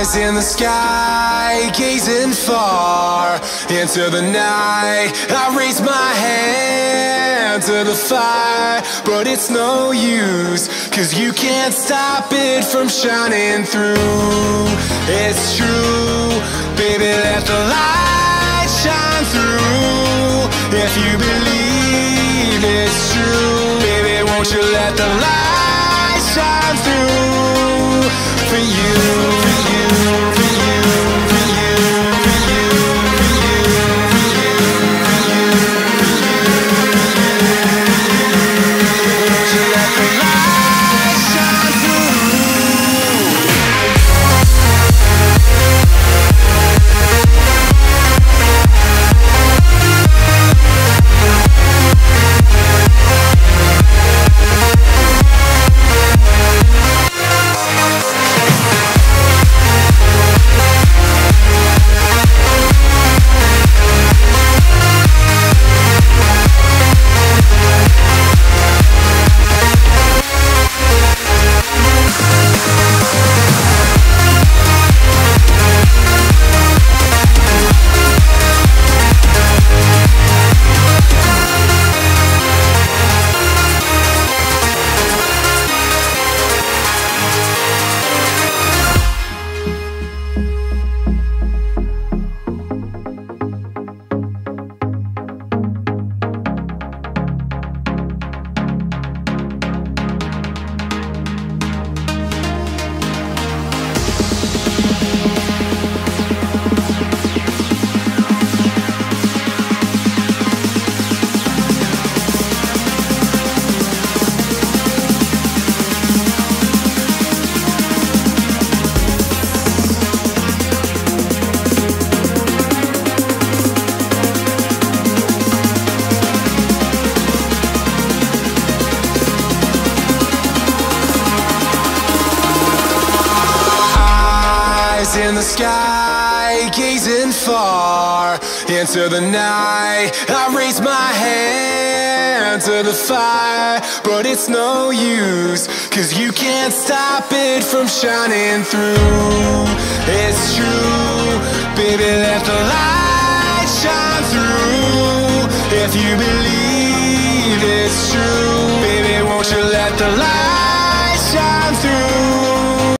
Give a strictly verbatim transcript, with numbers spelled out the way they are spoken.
In the sky, gazing far into the night, I raise my hand to the fire, but it's no use, cause you can't stop it from shining through. It's true, baby, let the light shine through. If you believe it's true, baby, won't you let the light shine through for you. In the sky, gazing far into the night, I raise my hand to the fire, but it's no use, cause you can't stop it from shining through. It's true, baby, let the light shine through. If you believe it's true, baby, won't you let the light